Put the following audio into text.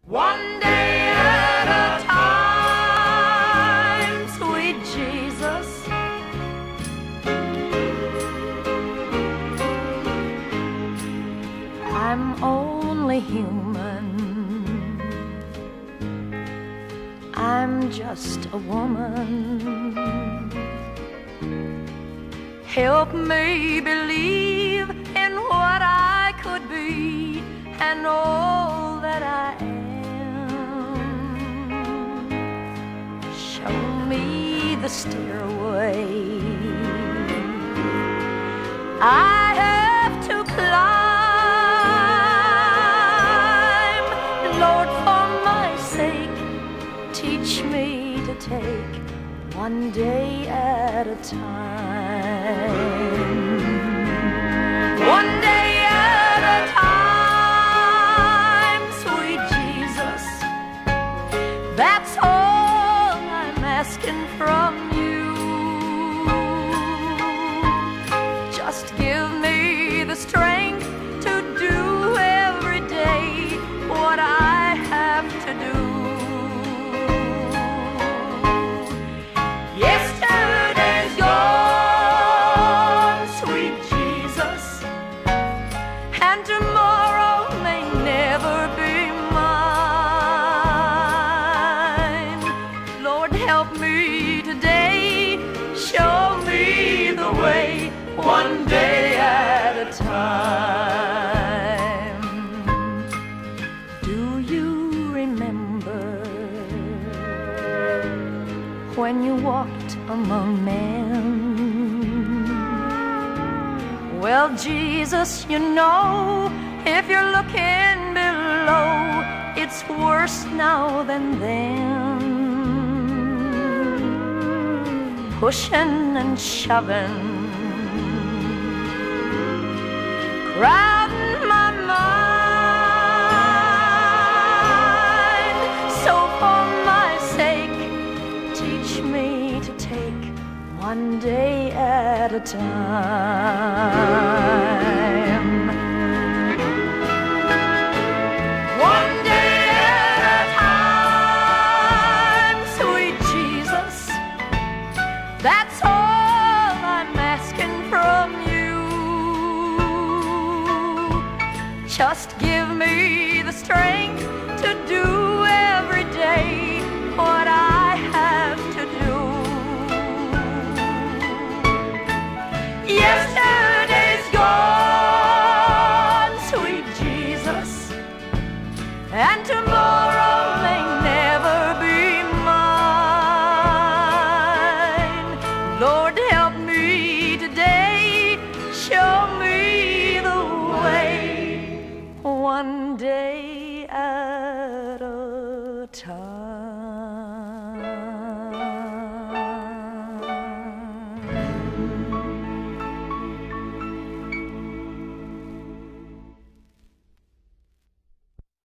One day at a time, sweet Jesus. I'm only human. I'm just a woman. Help me believe in what I could be and all that I am. Show me the stairway I have to climb. Lord, for my sake, teach me to take one day at a time. One day at a time, sweet Jesus. That's all I'm asking from you. Just give me the strength to do every day what I have to do. Yesterday's gone, sweet Jesus, and tomorrow may never be mine. Lord, help me today, show me the way, one day at a time. Do you remember when you walked among men? Well, Jesus, you know, if you're looking below, it's worse now than then. Pushing and shoving, crowding my mind. So for my sake, teach me to take one day at a time. One day at a time, sweet Jesus. That's all I'm asking from you. Just give me the strength to do every day what I have to do. Yesterday's gone, sweet Jesus, and tomorrow may never be mine. Lord, help me today, show me the way, one day at a time.